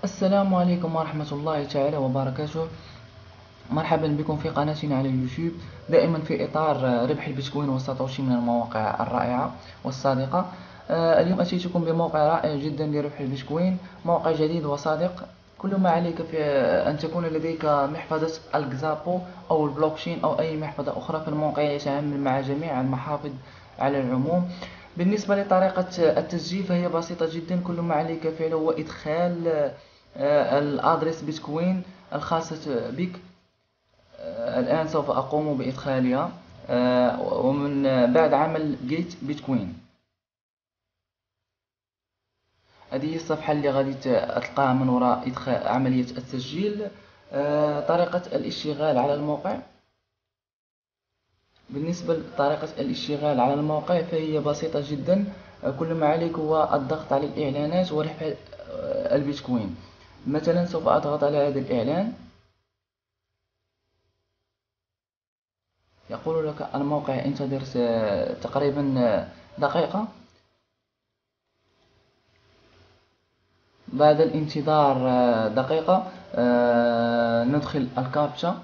السلام عليكم ورحمة الله تعالى وبركاته. مرحبا بكم في قناتنا على اليوتيوب، دائما في إطار ربح البيتكوين والساتوشي من المواقع الرائعة والصادقة. اليوم أتيتكم بموقع رائع جدا لربح البيتكوين، موقع جديد وصادق. كل ما عليك في أن تكون لديك محفظة الجزابو أو البلوكشين أو أي محفظة أخرى، فالموقع يتعامل مع جميع المحافظ على العموم. بالنسبة لطريقة التسجيل فهي بسيطة جدا، كل ما عليك فعله هو إدخال الأدرس بيتكوين الخاصة بك. الآن سوف أقوم بإدخالها، ومن بعد عمل جيت بيتكوين. هذه هي الصفحة اللي غادي تلقاها من وراء إدخال عملية التسجيل. طريقة الاشتغال على الموقع. بالنسبة لطريقة الاشتغال على الموقع فهي بسيطة جدا، كل ما عليك هو الضغط على الإعلانات وربح البيتكوين. مثلا سوف أضغط على هذا الإعلان، يقول لك الموقع انتظر تقريبا دقيقة. بعد الانتظار دقيقة ندخل الكابتشا،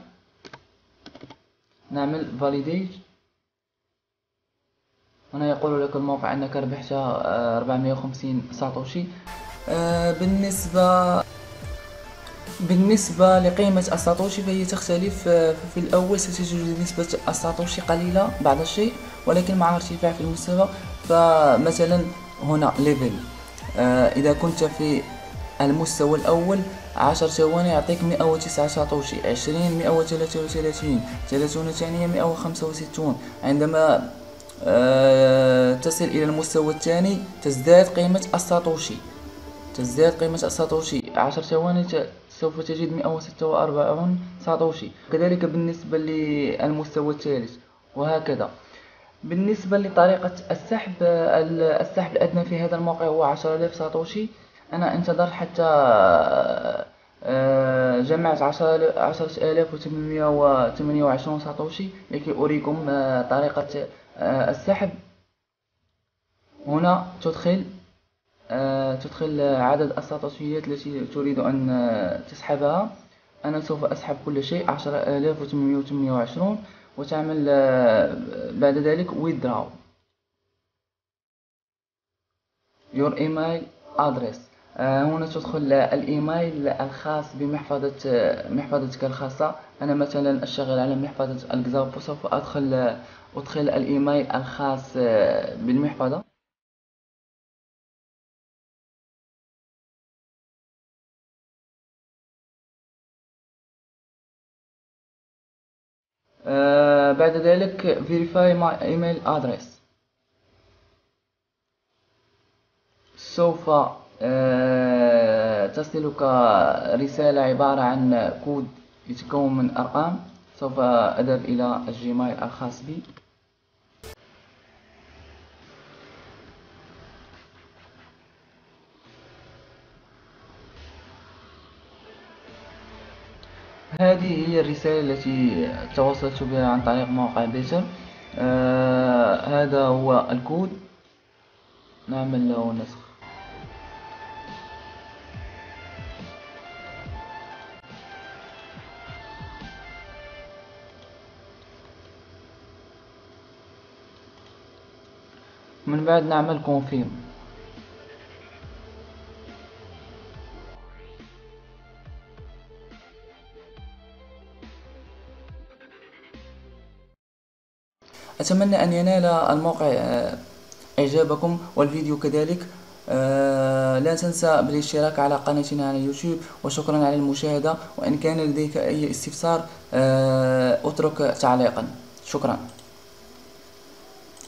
نعمل validate. هنا يقول لك الموقع أنك ربحت 450 ساتوشي. بالنسبة لقيمة الساتوشي فهي تختلف. في الأول ستجد نسبة الساتوشي قليلة بعض الشيء، ولكن مع ارتفاع في المستوى. فمثلا هنا ليفل، إذا كنت في المستوى الأول 10 ثواني يعطيك 109 ساتوشي، 20 133، 30 ثانية 165. عندما تصل إلى المستوى الثاني تزداد قيمة الساتوشي 10 ثواني سوف تجد 146 ساتوشي. كذلك بالنسبة للمستوى الثالث وهكذا. بالنسبة لطريقة السحب، السحب الأدنى في هذا الموقع هو 10,000 ساتوشي. أنا انتظرت حتى جمعت 10,828 ساتوشي لكي أريكم طريقة السحب. هنا تدخل عدد الساتوشيات التي تريد أن تسحبها. أنا سوف أسحب كل شيء 10,828، وتعمل بعد ذلك withdraw your email address. هنا تدخل الإيميل الخاص محفظتك الخاصة. أنا مثلا أشتغل على محفظة الجزابو، سوف أدخل الإيميل الخاص بالمحفظة. بعد ذلك verify my email address. سوف تصلك رسالة عبارة عن كود يتكون من أرقام. سوف أذهب إلى الجيميل الخاص بي. هذه هي الرسالة التي تواصلت بها عن طريق موقع بيتر. هذا هو الكود، نعمل له نسخ. من بعد نعمل confirm. أتمنى أن ينال الموقع إعجابكم والفيديو كذلك. لا تنسى بالاشتراك على قناتنا على اليوتيوب، وشكرا على المشاهدة. وإن كان لديك أي استفسار اترك تعليقا. شكرا.